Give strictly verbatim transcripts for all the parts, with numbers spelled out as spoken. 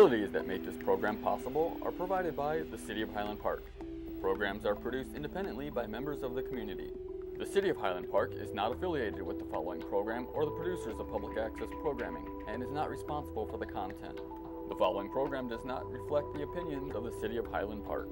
facilities that make this program possible are provided by the City of Highland Park. Programs are produced independently by members of the community. The City of Highland Park is not affiliated with the following program or the producers of public access programming and is not responsible for the content. The following program does not reflect the opinions of the City of Highland Park.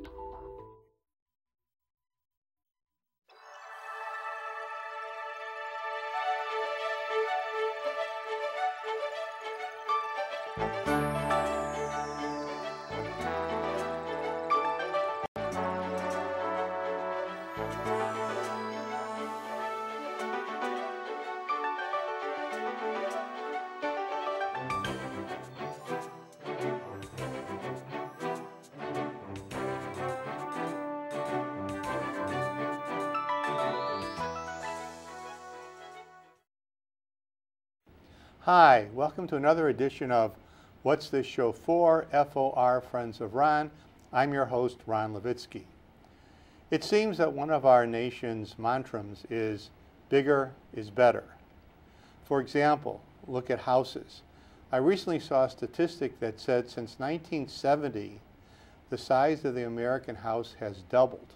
Hi, welcome to another edition of What's This Show For? F O R Friends of Ron. I'm your host, Ron Levitsky. It seems that one of our nation's mantras is bigger is better. For example, look at houses. I recently saw a statistic that said since nineteen seventy, the size of the American house has doubled.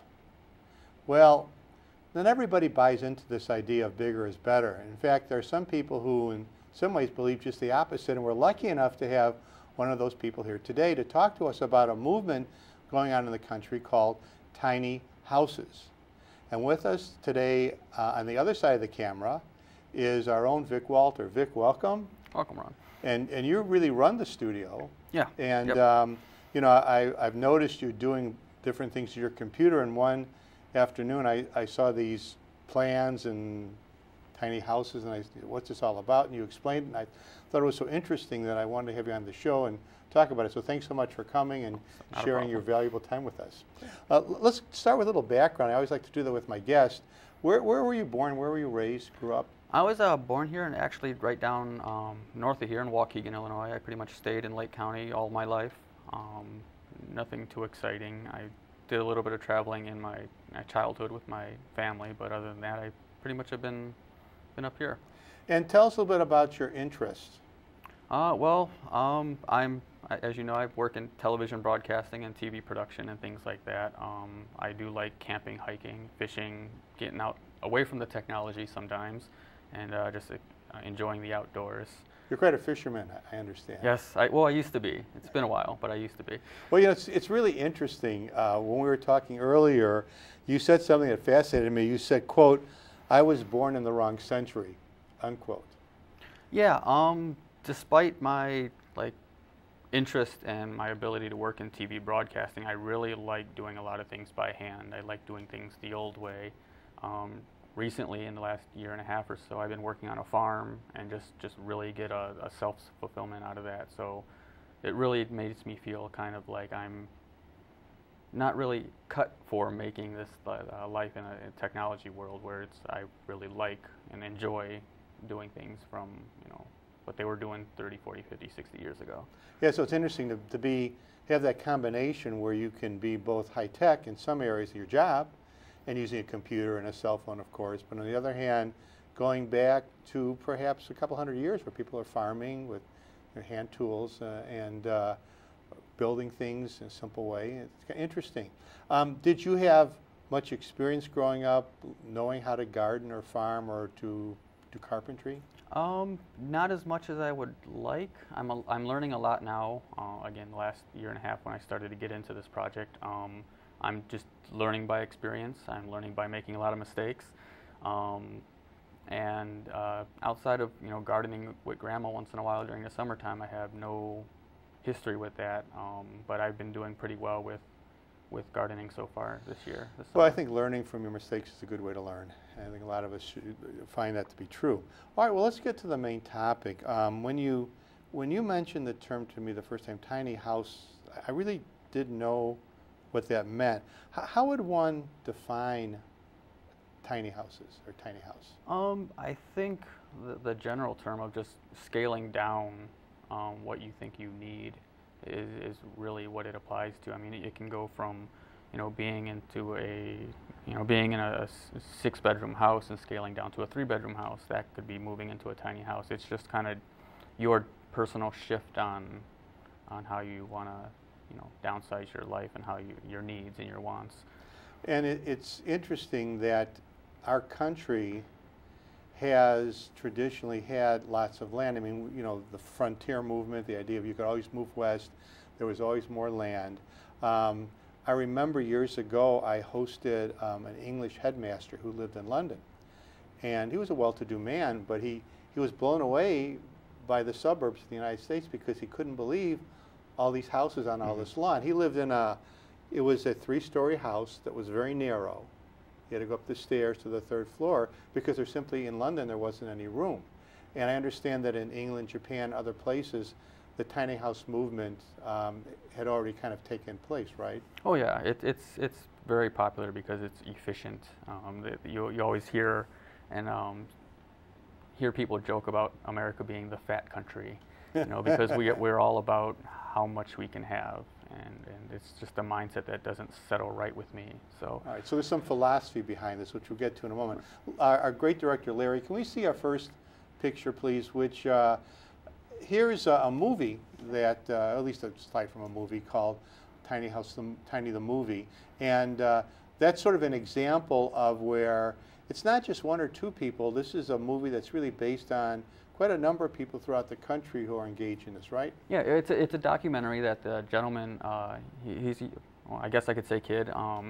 Well, not everybody buys into this idea of bigger is better. In fact, there are some people who in some ways believe just the opposite, and we're lucky enough to have one of those people here today to talk to us about a movement going on in the country called tiny houses. And with us today uh, on the other side of the camera is our own Vic Walter. Vic, welcome. Welcome, Ron. And and you really run the studio. Yeah. And yep. um, you know, I, I've noticed you doing different things to your computer, and one afternoon I, I saw these plans and tiny houses, and I said, what's this all about? And you explained it, and I thought it was so interesting that I wanted to have you on the show and talk about it. So thanks so much for coming and Not sharing your valuable time with us. Uh, let's start with a little background. I always like to do that with my guests. Where, where were you born? Where were you raised? Grew up? I was uh, born here and actually right down um, north of here in Waukegan, Illinois. I pretty much stayed in Lake County all my life. Um, nothing too exciting. I did a little bit of traveling in my, my childhood with my family, but other than that, I pretty much have been been up here. And tell us a little bit about your interests. Uh, well, um, I'm, as you know, I work in television broadcasting and T V production and things like that. Um, I do like camping, hiking, fishing, getting out away from the technology sometimes, and uh, just uh, enjoying the outdoors. You're quite a fisherman, I understand. Yes, I, well, I used to be. It's been a while, but I used to be. Well, you know, it's, it's really interesting. Uh, when we were talking earlier, you said something that fascinated me. You said, quote, I was born in the wrong century, unquote. Yeah, um, despite my like interest and my ability to work in T V broadcasting, I really like doing a lot of things by hand. I like doing things the old way. Um, recently, in the last year and a half or so, I've been working on a farm and just, just really get a, a self-fulfillment out of that. So it really makes me feel kind of like I'm not really cut for making this uh, life in a, a technology world where it's I really like and enjoy doing things from, you know, what they were doing thirty, forty, fifty, sixty years ago. Yeah, so it's interesting to, to be have that combination where you can be both high-tech in some areas of your job and using a computer and a cell phone, of course, but on the other hand, going back to perhaps a couple hundred years where people are farming with their hand tools uh, and uh, building things in a simple way. It's kind of interesting. Um, did you have much experience growing up knowing how to garden or farm or to do carpentry? Um, not as much as I would like. I'm, a, I'm learning a lot now. Uh, again, the last year and a half when I started to get into this project, um, I'm just learning by experience. I'm learning by making a lot of mistakes. Um, and uh, outside of, you know, gardening with grandma once in a while during the summertime, I have no history with that, um, but I've been doing pretty well with with gardening so far this year. This well, I think learning from your mistakes is a good way to learn. I think a lot of us should find that to be true. All right, well, let's get to the main topic. Um, when you when you mentioned the term to me the first time, tiny house, I really didn't know what that meant. H how would one define tiny houses or tiny house? Um, I think the, the general term of just scaling down um, what you think you need is, is really what it applies to. I mean, it, it can go from, you know, being into a, you know, being in a, a six-bedroom house and scaling down to a three-bedroom house. That could be moving into a tiny house. It's just kind of your personal shift on on how you want to, you know, downsize your life and how you, your needs and your wants. And it, it's interesting that our country has traditionally had lots of land. I mean, you know, the frontier movement, the idea of you could always move west, there was always more land. Um, I remember years ago I hosted um, an English headmaster who lived in London. And he was a well-to-do man, but he, he was blown away by the suburbs of the United States because he couldn't believe all these houses on all mm-hmm. this lawn. He lived in a, it was a three-story house that was very narrow. He had to go up the stairs to the third floor because there simply, in London, there wasn't any room. And I understand that in England, Japan, other places, the tiny house movement um, had already kind of taken place, right? Oh yeah, it, it's it's very popular because it's efficient. Um, the, you you always hear and um, hear people joke about America being the fat country, you know, because we we're all about how much we can have, and and it's just a mindset that doesn't settle right with me. So. All right. So there's some philosophy behind this, which we'll get to in a moment. Our, our great director Larry, can we see our first picture, please? Which uh, here's a, a movie that, uh, at least a slide from a movie called Tiny House, the, Tiny the Movie, and uh, that's sort of an example of where it's not just one or two people. This is a movie that's really based on quite a number of people throughout the country who are engaged in this, right? Yeah, it's a, it's a documentary that the gentleman, uh, he, he's, well, I guess I could say kid, um,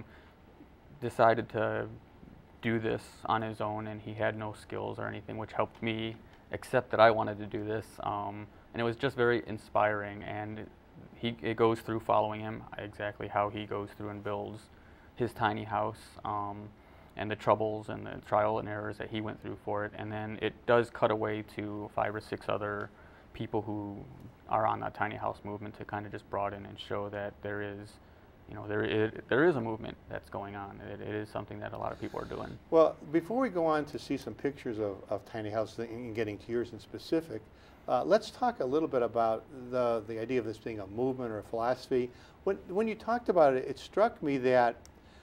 decided to do this on his own, and he had no skills or anything, which helped me accept that I wanted to do this. Um, and it was just very inspiring, and he, it goes through following him, exactly how he goes through and builds his tiny house. Um, and the troubles and the trial and errors that he went through for it. And then it does cut away to five or six other people who are on that tiny house movement to kind of just broaden and show that there is, you know, there is, there is a movement that's going on. It, it is something that a lot of people are doing. Well, before we go on to see some pictures of, of tiny houses and getting to yours in specific, uh, let's talk a little bit about the, the idea of this being a movement or a philosophy. When, when you talked about it, it struck me that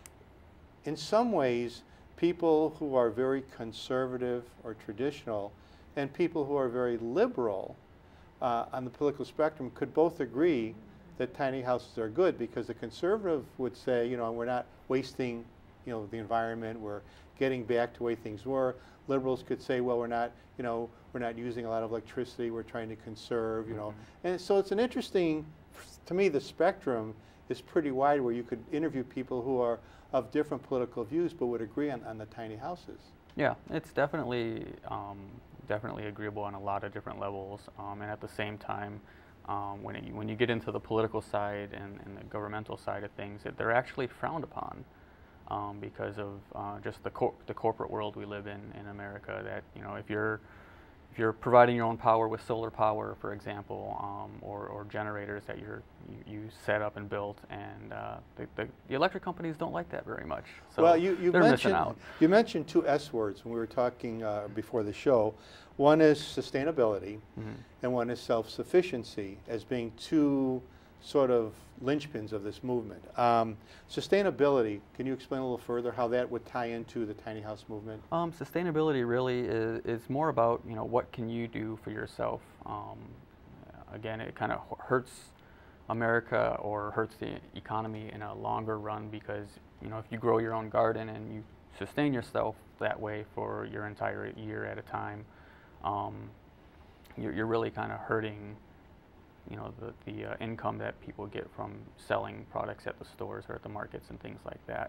in some ways, people who are very conservative or traditional and people who are very liberal uh, on the political spectrum could both agree that tiny houses are good, because the conservative would say, you know, we're not wasting, you know, the environment, we're getting back to the way things were. Liberals could say, well, we're not, you know, we're not using a lot of electricity, we're trying to conserve, you mm-hmm. know. And so it's an interesting, to me, the spectrum is pretty wide, where you could interview people who are of different political views but would agree on, on the tiny houses. Yeah, it's definitely um, definitely agreeable on a lot of different levels, um, and at the same time, um, when, it, when you get into the political side and, and the governmental side of things, it, they're actually frowned upon um, because of uh, just the, cor the corporate world we live in in America, that, you know, if you're If you're providing your own power with solar power, for example, um, or, or generators that you're, you, you set up and built, and uh, the, the, the electric companies don't like that very much. So well, you, you, they're mentioned, missing out. you mentioned two S words when we were talking uh, before the show. One is sustainability, mm-hmm. and one is self-sufficiency, as being two sort of linchpins of this movement. Um, sustainability, can you explain a little further how that would tie into the tiny house movement? Um, sustainability really is, is more about, you know, what can you do for yourself. Um, again, it kind of hurts America or hurts the economy in a longer run, because, you know, if you grow your own garden and you sustain yourself that way for your entire year at a time, um, you're, you're really kind of hurting, you know, the, the uh, income that people get from selling products at the stores or at the markets and things like that.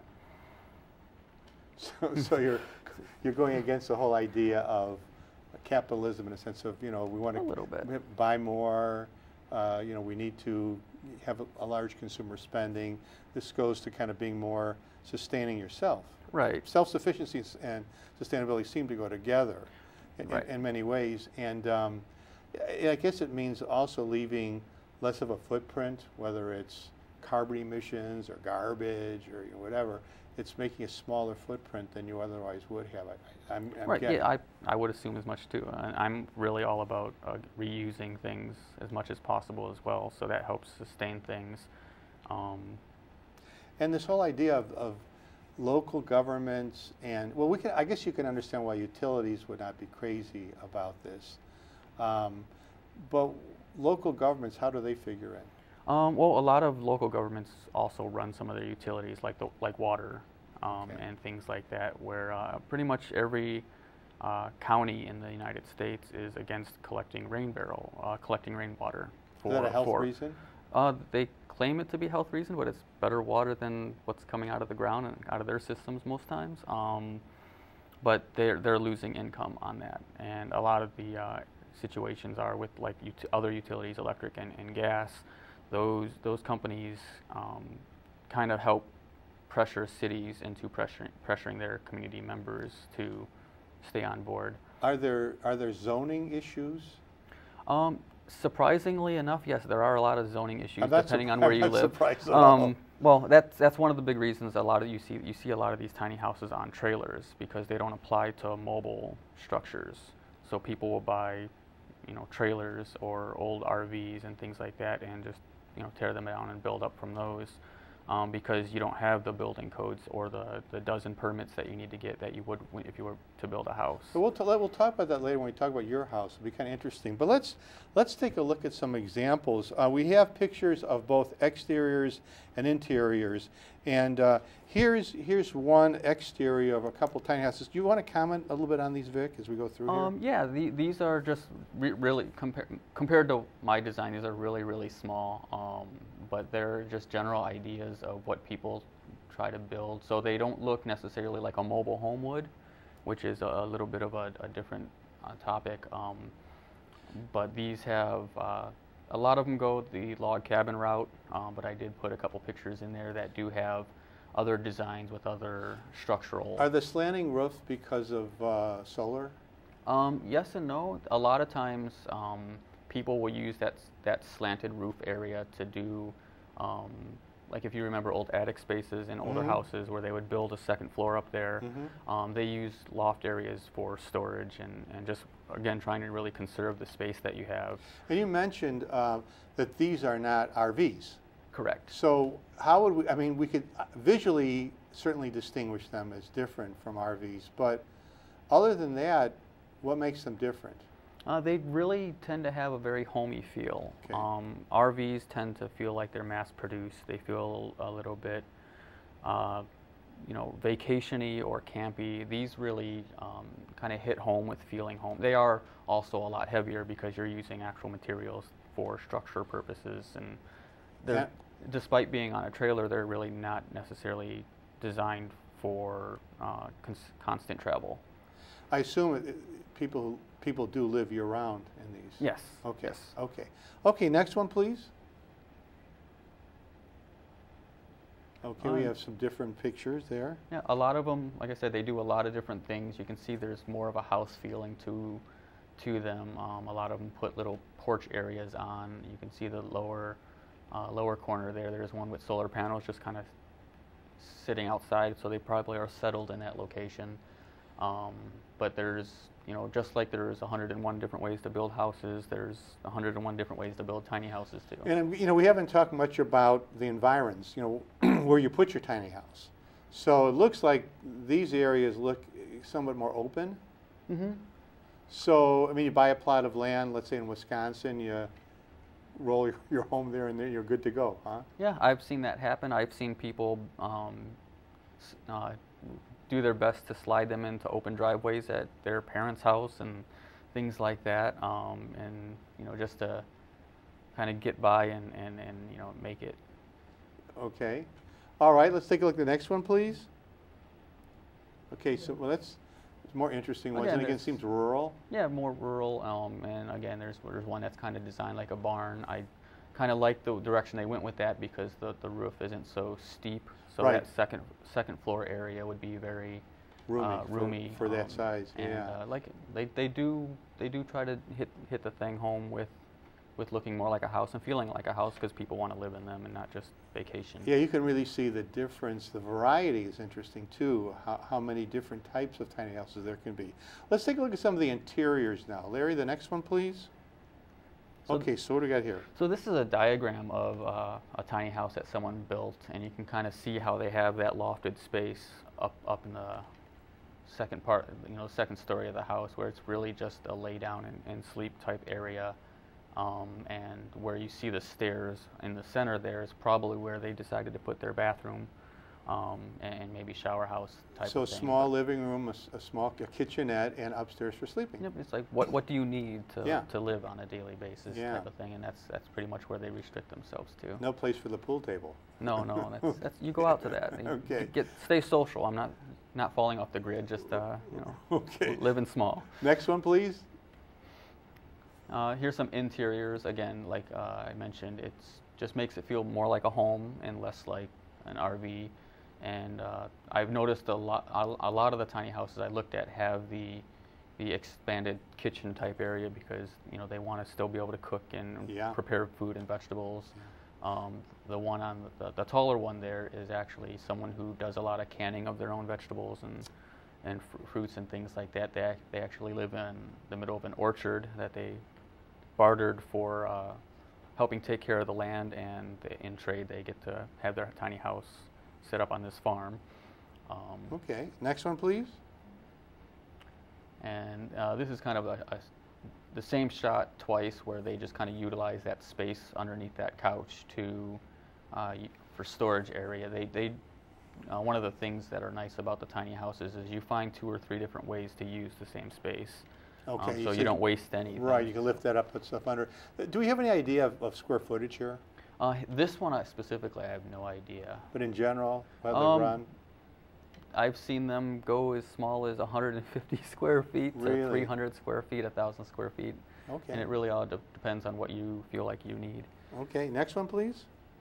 So, so you're you're going against the whole idea of capitalism in a sense of, you know, we want to buy more, uh, you know, we need to have a, a large consumer spending. This goes to kind of being more sustaining yourself. Right. Self-sufficiency and sustainability seem to go together in, right. in, in many ways, and um, I guess it means also leaving less of a footprint, whether it's carbon emissions or garbage or, you know, whatever. It's making a smaller footprint than you otherwise would have. I, I'm, I'm right. getting. Yeah, I I would assume as much too. Uh, I'm really all about uh, reusing things as much as possible as well, so that helps sustain things. Um, and this whole idea of, of local governments and, well, we can. I guess you can understand why utilities would not be crazy about this. Um, but local governments, how do they figure in? Um, well, a lot of local governments also run some of their utilities, like the like water um, Okay. and things like that, where uh, pretty much every uh, county in the United States is against collecting rain barrel, uh, collecting rainwater. For, Is that a health for, reason? Uh, they claim it to be health reason, but it's better water than what's coming out of the ground and out of their systems most times. Um, but they're they're losing income on that, and a lot of the uh, situations are with like ut other utilities, electric and, and gas. Those those companies um, kind of help pressure cities into pressuring pressuring their community members to stay on board. Are there are there zoning issues? Um, surprisingly enough, yes, there are a lot of zoning issues I'm not depending surpri- on where I'm you not live. surprised at all. Um, well, that's that's one of the big reasons a lot of you see you see a lot of these tiny houses on trailers because they don't apply to mobile structures. So people will buy, you know, trailers or old R Vs and things like that, and just you know tear them down and build up from those. Um, because you don't have the building codes or the, the dozen permits that you need to get that you would w if you were to build a house. So we'll, t we'll talk about that later when we talk about your house. It'll be kind of interesting. But let's, let's take a look at some examples. Uh, we have pictures of both exteriors and interiors. And uh, here's, here's one exterior of a couple tiny houses. Do you want to comment a little bit on these, Vic, as we go through Um, here? yeah, the, these are just re really, compar compared to my design, these are really, really small. Um, but they're just general ideas of what people try to build. So they don't look necessarily like a mobile home would, which is a, a little bit of a, a different uh, topic. Um, but these have, uh, a lot of them go the log cabin route, um, but I did put a couple pictures in there that do have other designs with other structural. Are the slanting roofs because of uh, solar? Um, yes and no. A lot of times um, people will use that, that slanted roof area to do, um, like if you remember old attic spaces in older Mhm. houses where they would build a second floor up there. Mhm. Um, they use loft areas for storage and, and just, again, trying to really conserve the space that you have. And you mentioned uh, that these are not R Vs. Correct. So how would we, I mean, we could uh, visually certainly distinguish them as different from R Vs, but other than that, what makes them different? Uh, they really tend to have a very homey feel. Okay. Um, R Vs tend to feel like they're mass-produced. They feel a little bit, uh, you know, vacation-y or campy. These really um, kind of hit home with feeling home. They are also a lot heavier because you're using actual materials for structure purposes, and they're, Yeah. despite being on a trailer, they're really not necessarily designed for uh, cons constant travel. I assume it, it, people people do live year-round in these. Yes. Okay. Yes. Okay. Okay. Next one, please. Okay, we Um, have some different pictures there. Yeah, a lot of them, like I said, they do a lot of different things. You can see there's more of a house feeling to to them. Um, a lot of them put little porch areas on. You can see the lower uh, lower corner there. There's one with solar panels just kind of sitting outside, so they probably are settled in that location. Um, but there's, you know, just like there's one hundred and one different ways to build houses, there's one hundred and one different ways to build tiny houses too. And you know, we haven't talked much about the environs, you know, where you put your tiny house. So it looks like these areas look somewhat more open. Mm-hmm. So, I mean, you buy a plot of land, let's say in Wisconsin, you roll your, your home there and then you're good to go, huh? Yeah, I've seen that happen. I've seen people um, s- uh, do their best to slide them into open driveways at their parents' house and things like that, um, and you know, just to kind of get by and, and, and you know, make it. Okay. All right, let's take a look at the next one, please. Okay, so well, that's it's more interesting ones, Again, and again, there's- seems rural. Yeah, more rural, um, and again, there's there's one that's kind of designed like a barn. I kind of like the direction they went with that because the, the roof isn't so steep, so Right. that second second floor area would be very Roomy, uh, for- roomy for that um, size, and, yeah. uh, like they they do they do try to hit hit the thing home with with looking more like a house and feeling like a house because people want to live in them and not just vacation. Yeah, you can really see the difference. The variety is interesting too, how, how many different types of tiny houses there can be. Let's take a look at some of the interiors now. Larry, the next one, please. So Okay, so what do we got here? So this is a diagram of uh, a tiny house that someone built, and you can kind of see how they have that lofted space up up in the second part, you know, second story of the house, where it's really just a lay down and, and sleep type area. Um, and where you see the stairs in the center there is probably where they decided to put their bathroom um, and maybe shower house type So of thing. small But, living room, a, s- a small a kitchenette, and upstairs for sleeping. yep, it's like what what do you need to Yeah. to live on a daily basis Yeah. type of thing, and that's that's pretty much where they restrict themselves to. No place for the pool table. No, no, that's, that's you go out to that. You Okay. Get stay social. I'm not not falling off the grid. Just uh, you know, Okay. living small. Next one, please. Uh, here's some interiors. Again, like uh, I mentioned, it's just makes it feel more like a home and less like an R V. And uh, I've noticed a lot, a, a lot of the tiny houses I looked at have the the expanded kitchen type area because you know they want to still be able to cook and Yeah. prepare food and vegetables. Um, the one on the, the taller one there is actually someone who does a lot of canning of their own vegetables and and fr- fruits and things like that. They ac- they actually live in the middle of an orchard that they bartered for uh, helping take care of the land, and they, in trade they get to have their tiny house set up on this farm. Um, Okay. Next one, please. And uh, this is kind of a, a s- the same shot twice, where they just kind of utilize that space underneath that couch to uh, y- for storage area. They they uh, one of the things that are nice about the tiny houses is you find two or three different ways to use the same space. Okay. Um, so see- you don't waste anything. Right. You can lift that up, put stuff under. Uh, Do we have any idea of, of square footage here? Uh, h- this one I specifically, I have no idea. But in general, how they Um, run? I've seen them go as small as one hundred fifty square feet Really? to three hundred square feet, one thousand square feet. Okay. And it really all de- depends on what you feel like you need. Okay. Next one, please.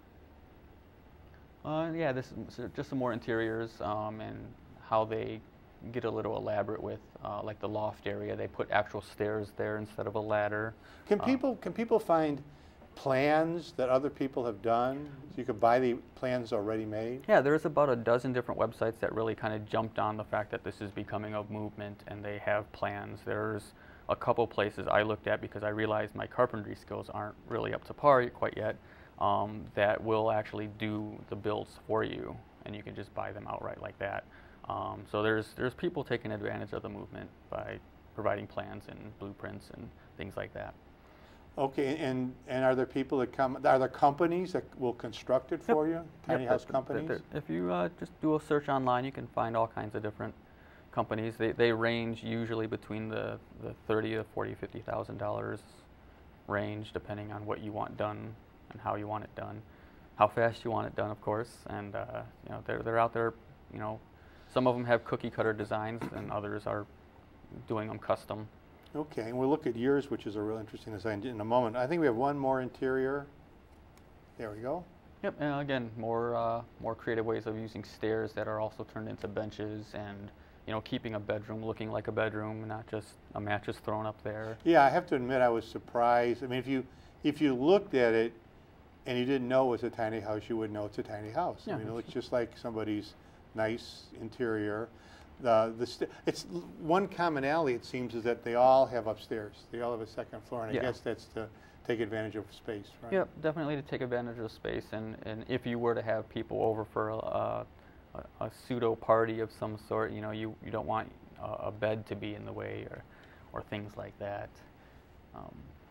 Uh, yeah, this is s- just some more interiors um, and how they get a little elaborate with, uh, like the loft area. They put actual stairs there instead of a ladder. Can Uh, people can people find plans that other people have done? So you could buy the plans already made. Yeah, there's about a dozen different websites that really kind of jumped on the fact that this is becoming a movement, and they have plans. There's a couple places I looked at because I realized my carpentry skills aren't really up to par quite yet, um, that will actually do the builds for you, and you can just buy them outright like that. Um, so there's there's people taking advantage of the movement by providing plans and blueprints and things like that. Okay, and and are there people that come? Are there companies that will construct it for you? Tiny Yep, house th- th- companies. th- If you uh, just do a search online, you can find all kinds of different companies. They they range usually between the, the thirty to forty, fifty thousand dollars range, depending on what you want done and how you want it done, how fast you want it done, of course. And uh, you know they're they're out there. You know, some of them have cookie cutter designs, and others are doing them custom. Okay, and we'll look at yours, which is a real interesting design in a moment. I think we have one more interior. There we go. Yep, and again, more uh, more creative ways of using stairs that are also turned into benches, and you know, keeping a bedroom looking like a bedroom, not just a mattress thrown up there. Yeah, I have to admit I was surprised. I mean, if you if you looked at it and you didn't know it was a tiny house, you would know it's a tiny house. Yeah, I mean, it it's looks just like somebody's nice interior. The the st- it's l- one commonality, it seems, is that they all have upstairs. They all have a second floor, and I Yeah. guess that's to take advantage of space, right? Yep, definitely to take advantage of space, and, and if you were to have people over for a, a, a pseudo party of some sort, you know, you, you don't want a, a bed to be in the way or, or things like that. Um,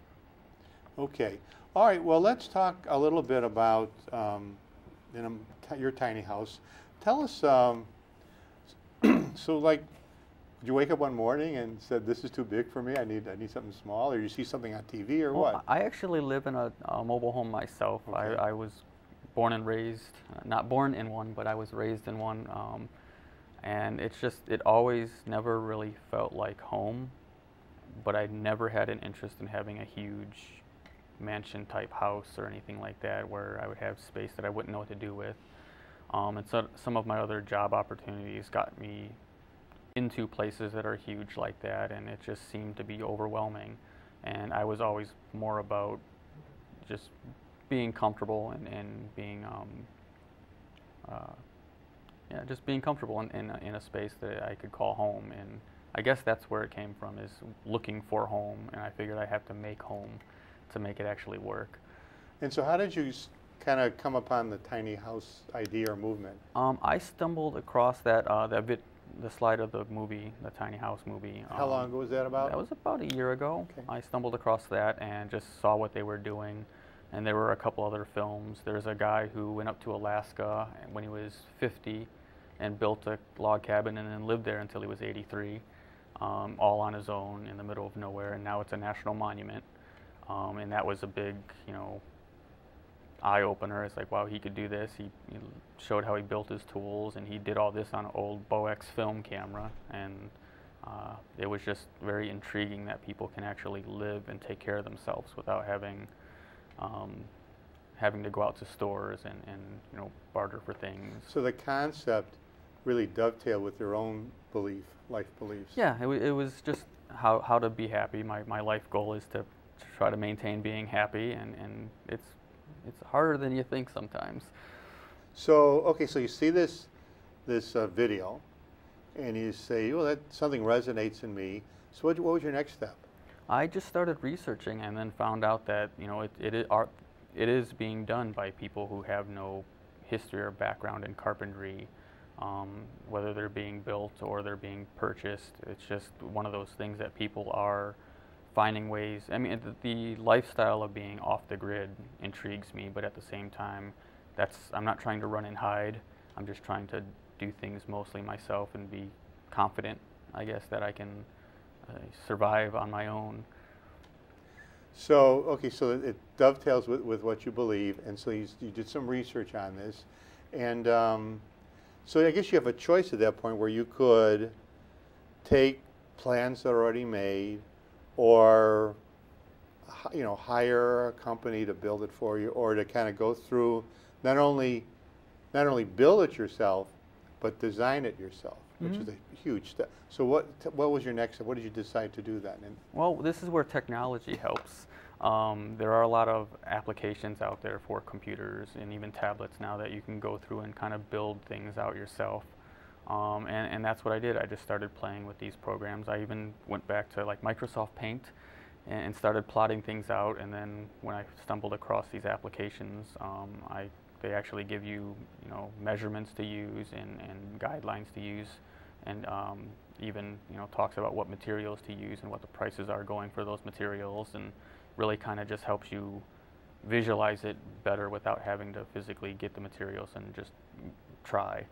Okay. All right. Well, let's talk a little bit about um, in a, t- your tiny house. Tell us. Um, so, like, did you wake up one morning and said, "This is too big for me. I need I need something small," or you see something on T V, or well, what? I actually live in a, a mobile home myself. Okay. I, I was born and raised, uh, not born in one, but I was raised in one. Um, and it's just, it always never really felt like home, but I never had an interest in having a huge mansion type house or anything like that where I would have space that I wouldn't know what to do with. Um, and so some of my other job opportunities got me into places that are huge like that, and it just seemed to be overwhelming. And I was always more about just being comfortable and, and being, um, uh, yeah, just being comfortable in, in, a, in a space that I could call home. And I guess that's where it came from, is looking for home, and I figured I have to make home to make it actually work. And so, how did you kind of come upon the tiny house idea or movement? Um, I stumbled across that uh, that vid the slide of the movie, the tiny house movie. How um, long ago was that about? That was about a year ago. Okay. I stumbled across that and just saw what they were doing. And there were a couple other films. There's a guy who went up to Alaska when he was fifty and built a log cabin and then lived there until he was eighty-three, um, all on his own in the middle of nowhere. And now it's a national monument. Um, and that was a big, you know, eye-opener. It's like, wow, he could do this. He, he showed how he built his tools, and he did all this on an old Boex film camera. And uh, it was just very intriguing that people can actually live and take care of themselves without having um, having to go out to stores and, and you know, barter for things. So the concept really dovetailed with your own belief, life beliefs. Yeah, it, it was just how, how to be happy. My, my life goal is to, to try to maintain being happy, and, and it's it's harder than you think sometimes. So, okay, so you see this this uh, video, and you say, well, that something resonates in me. So what, what was your next step? I just started researching and then found out that, you know, it, it, is, art, it is being done by people who have no history or background in carpentry, um, whether they're being built or they're being purchased. It's just one of those things that people are finding ways. I mean, the, the lifestyle of being off the grid intrigues me, but at the same time, that's, I'm not trying to run and hide. I'm just trying to do things mostly myself and be confident, I guess, that I can uh, survive on my own. So, okay, so it, it dovetails with, with what you believe, and so you, you did some research on this. And um, so I guess you have a choice at that point where you could take plans that are already made, or you know, hire a company to build it for you, or to kind of go through not only not only build it yourself, but design it yourself, which Mm-hmm. is a huge step. So what what was your next step? What did you decide to do then? And Well, this is where technology helps. Um, there are a lot of applications out there for computers and even tablets now that you can go through and kind of build things out yourself. Um, and, and that's what I did. I just started playing with these programs. I even went back to like Microsoft Paint and, and started plotting things out. And then when I stumbled across these applications, um, I, they actually give you, you know, measurements to use and, and guidelines to use, and um, even, you know, talks about what materials to use and what the prices are going for those materials, and really kind of just helps you visualize it better without having to physically get the materials and just try.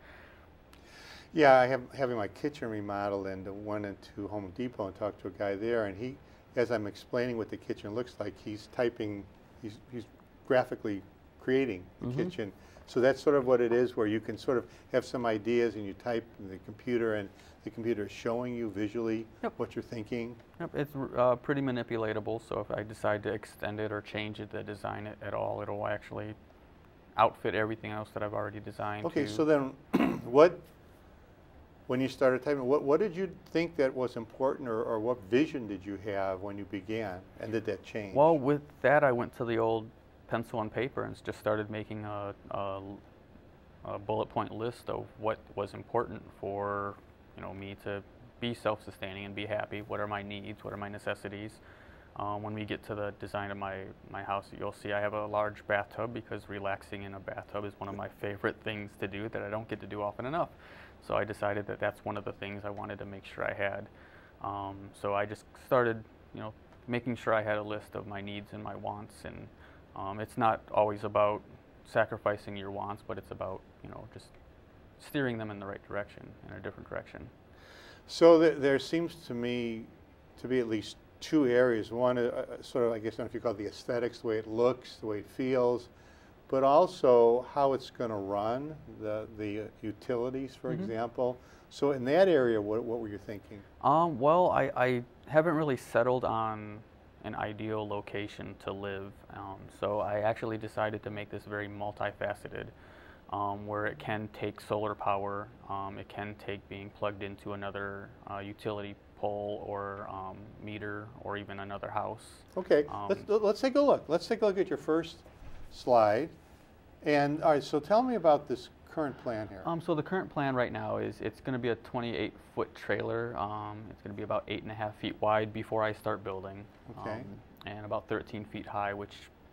yeah, I have having my kitchen remodeled, and went into Home Depot and talked to a guy there, and he, as I'm explaining what the kitchen looks like, he's typing, he's, he's graphically creating the Mhm. kitchen. So that's sort of what it is, where you can sort of have some ideas and you type in the computer, and the computer is showing you visually Yep. what you're thinking. Yep, it's uh, pretty manipulatable, so if I decide to extend it or change it, to design it at all, it'll actually outfit everything else that I've already designed. Okay, to. so then what, when you started typing, what, what did you think that was important, or, or what vision did you have when you began, and did that change? Well, with that, I went to the old pencil and paper and just started making a, a, a bullet point list of what was important for, you know, me to be self-sustaining and be happy. What are my needs? What are my necessities? Um, when we get to the design of my, my house, you'll see I have a large bathtub, because relaxing in a bathtub is one of my favorite things to do that I don't get to do often enough. So I decided that that's one of the things I wanted to make sure I had. Um, so I just started, you know, making sure I had a list of my needs and my wants, and um, it's not always about sacrificing your wants, but it's about, you know, just steering them in the right direction, in a different direction. So th there seems to me to be at least two areas. One, uh, uh, sort of, I guess, I don't know if you call it the aesthetics, the way it looks, the way it feels, but also how it's going to run, the, the uh, utilities, for Mm-hmm. example. So in that area, what, what were you thinking? Um, well, I, I haven't really settled on an ideal location to live, um, so I actually decided to make this very multifaceted, um, where it can take solar power, um, it can take being plugged into another uh, utility pole or um, meter, or even another house. Okay, Um, let's, let's take a look. Let's take a look at your first slide. And all right, so tell me about this current plan here. Um, so the current plan right now is it's going to be a twenty-eight foot trailer. Um, it's going to be about eight and a half feet wide before I start building, Okay. um, and about thirteen feet high, which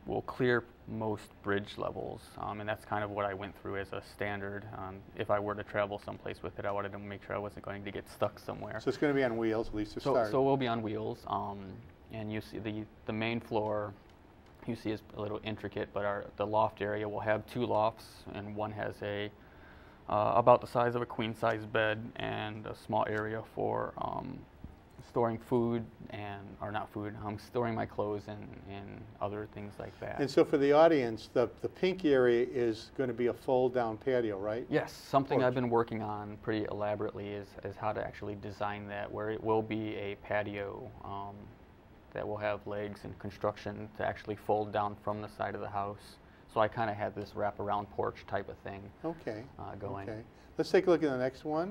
will clear most bridge levels, um, and that's kind of what I went through as a standard. Um, if I were to travel someplace with it, I wanted to make sure I wasn't going to get stuck somewhere. So it's going to be on wheels, at least to so, start. So it will be on wheels, um, and you see the, the main floor, you see is a little intricate, but our, the loft area will have two lofts, and one has a uh, about the size of a queen-size bed and a small area for um, storing food and, or not food, I'm storing my clothes and, and other things like that. And so for the audience, the, the pink area is going to be a fold-down patio, right? Yes, something Porch. I've been working on pretty elaborately is, is how to actually design that, where it will be a patio um, that will have legs and construction to actually fold down from the side of the house. So I kind of had this wraparound porch type of thing Okay. uh, going. Okay. Let's take a look at the next one.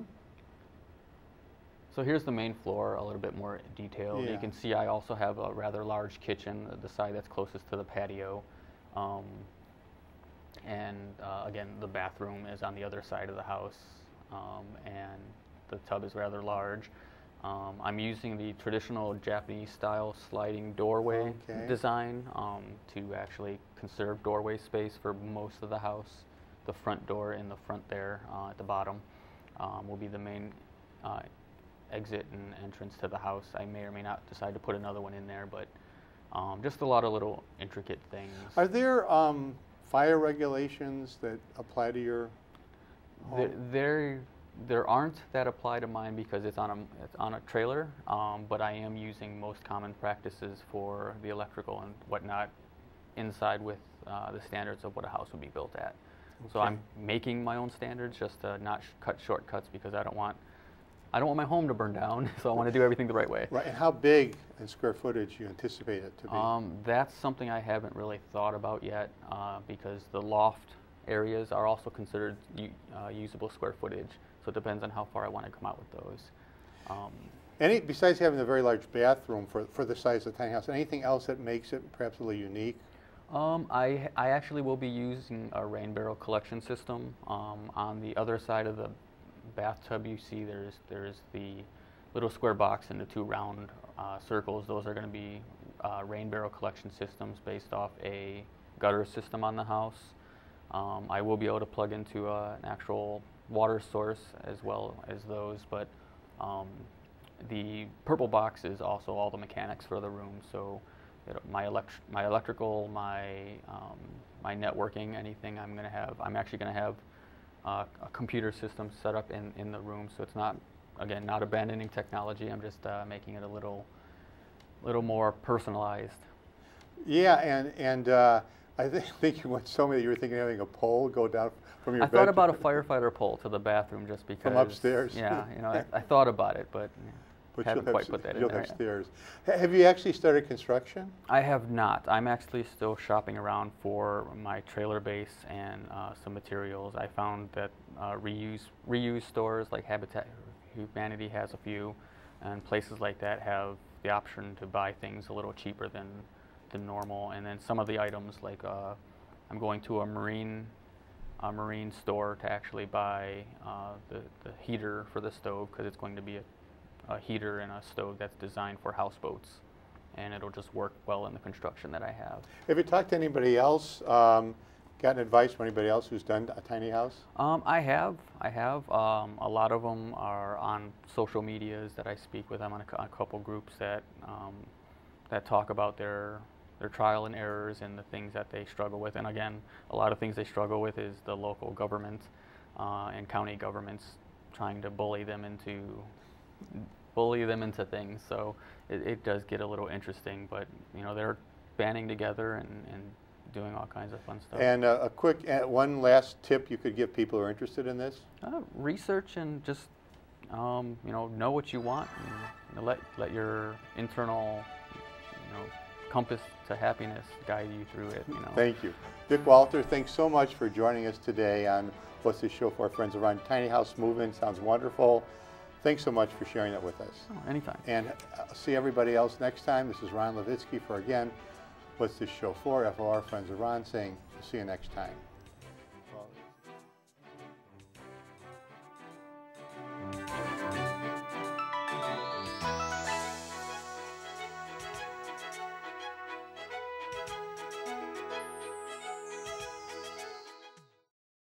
So here's the main floor, a little bit more detailed. Yeah. You can see I also have a rather large kitchen, the side that's closest to the patio. Um, and uh, again, the bathroom is on the other side of the house, um, and the tub is rather large. Um, I'm using the traditional Japanese style sliding doorway Okay. design um, to actually conserve doorway space for most of the house. The front door in the front there uh, at the bottom um, will be the main uh, exit and entrance to the house. I may or may not decide to put another one in there, but um, just a lot of little intricate things. Are there um, fire regulations that apply to your home? There, there, there aren't that apply to mine because it's on a, it's on a trailer, um, but I am using most common practices for the electrical and whatnot inside with uh, the standards of what a house would be built at. So Okay. I'm making my own standards just to not sh cut shortcuts because I don't want I don't want my home to burn down, so I want to do everything the right way. Right, and how big in square footage you anticipate it to be? Um, that's something I haven't really thought about yet uh, because the loft areas are also considered uh, usable square footage, so it depends on how far I want to come out with those. Um, Any, besides having a very large bathroom for, for the size of the tiny house, anything else that makes it perhaps a little unique? um, I, I actually will be using a rain barrel collection system. Um, on the other side of the bathtub you see there's there's the little square box and the two round uh, circles. Those are going to be uh, rain barrel collection systems based off a gutter system on the house. Um, I will be able to plug into uh, an actual water source as well as those, but um, the purple box is also all the mechanics for the room. So it, my elect my electrical, my um, my networking, anything I'm going to have. I'm actually going to have Uh, a computer system set up in, in the room, so it's not, again, not abandoning technology. I'm just uh, making it a little, little more personalized. Yeah, and and uh, I th think you went so many. You were thinking of having a pole go down from your I bed. thought to- about a firefighter pole to the bathroom just because. From upstairs. Yeah, you know, I, I thought about it, but But haven't you'll quite have, put that in you'll there have yet. stairs. Ha- Have you actually started construction? I have not. I'm actually still shopping around for my trailer base and uh, some materials. I found that uh, reuse reuse stores like Habitat Humanity has a few, and places like that have the option to buy things a little cheaper than than normal. And then some of the items, like uh, I'm going to a marine a marine store to actually buy uh, the the heater for the stove because it's going to be a a heater and a stove that's designed for houseboats, and it'll just work well in the construction that I have. Have you talked to anybody else? Um, gotten advice from anybody else who's done a tiny house? Um, I have, I have. Um, a lot of them are on social medias that I speak with. I'm on a, cou- a couple groups that um, that talk about their their trial and errors and the things that they struggle with. And again, a lot of things they struggle with is the local government uh, and county governments trying to bully them into bully them into things. So it, it does get a little interesting, but you know, they're banding together and, and doing all kinds of fun stuff. And uh, a quick, uh, one last tip you could give people who are interested in this? Uh, research and just um, you know, know what you want and you know, let let your internal you know compass to happiness guide you through it. You know. Thank you. Dick Walter, thanks so much for joining us today on What's This Show For? Friends Around. Tiny House Movement sounds wonderful. Thanks so much for sharing that with us. Oh, anytime. And uh, see everybody else next time. This is Ron Levitsky for, again, What's This Show For? F O R Friends of Ron saying, see you next time.